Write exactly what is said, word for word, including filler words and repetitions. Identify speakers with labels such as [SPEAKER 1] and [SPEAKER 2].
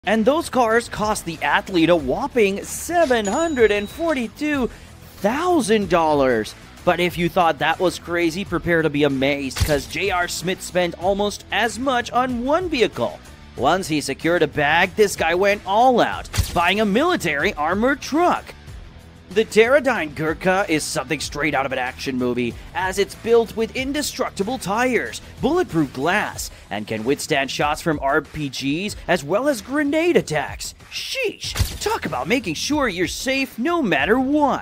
[SPEAKER 1] And those cars cost the athlete a whopping seven hundred forty-two thousand dollars. But if you thought that was crazy, prepare to be amazed, because J R. Smith spent almost as much on one vehicle. Once he secured a bag, this guy went all out, buying a military armored truck. The Pterodyne Gurkha is something straight out of an action movie, as it's built with indestructible tires, bulletproof glass, and can withstand shots from R P Gs as well as grenade attacks. Sheesh! Talk about making sure you're safe no matter what!